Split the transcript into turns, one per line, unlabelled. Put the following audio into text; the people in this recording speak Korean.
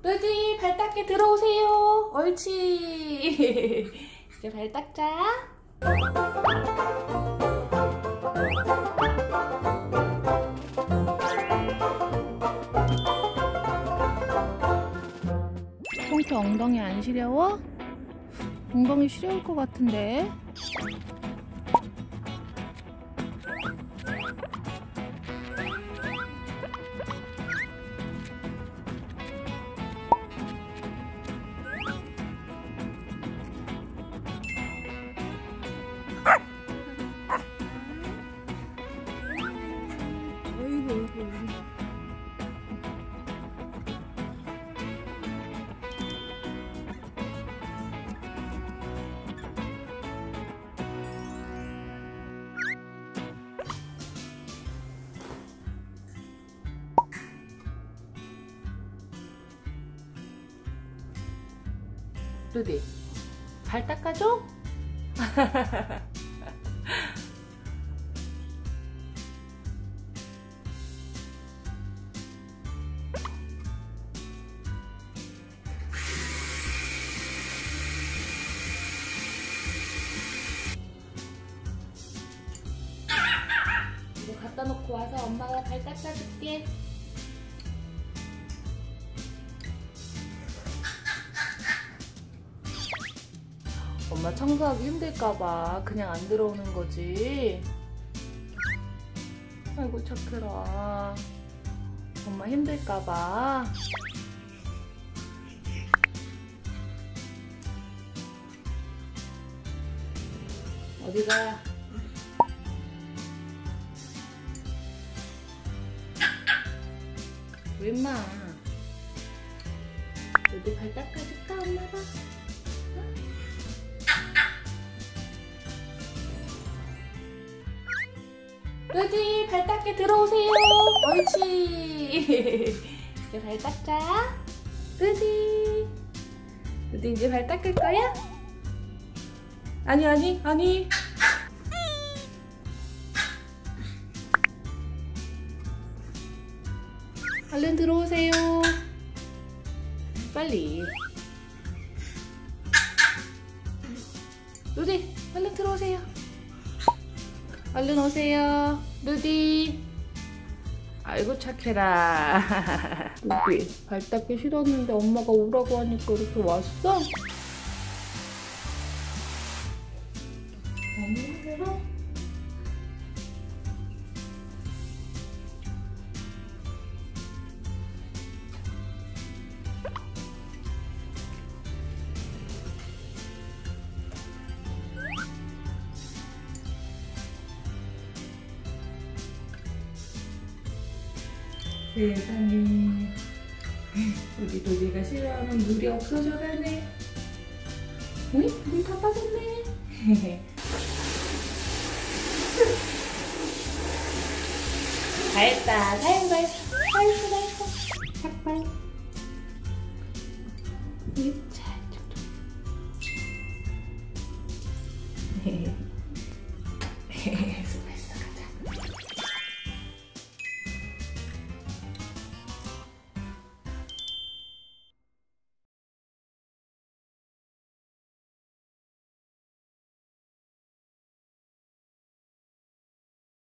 루디, 발 닦게 들어오세요. 옳지. 이제 발 닦자. 콩키 엉덩이 안 시려워? 엉덩이 시려울 것 같은데. 루디, 발 닦아줘? 이거 갖다 놓고 와서 엄마가 발 닦아줄게. 엄마 청소하기 힘들까봐 그냥 안 들어오는 거지. 아이고 착해라. 엄마 힘들까봐. 어디가? 왜 임마? 어디 발 닦아줄까 엄마가? 루디, 발 닦게 들어오세요. 옳지. 이제 발 닦자. 루디. 루디 이제 발 닦을 거야? 아니. 얼른 들어오세요. 빨리. 루디, 얼른 들어오세요. 얼른 오세요. 루디. 아이고 착해라. 루디, 발 닦기 싫었는데 엄마가 오라고 하니까 이렇게 왔어? 너무 힘들어? 세상에, 우리 루디가 싫어하는 물이 없어져가네. 어이? 물 다 빠졌네. 다 했다. 다 했어. 삭발.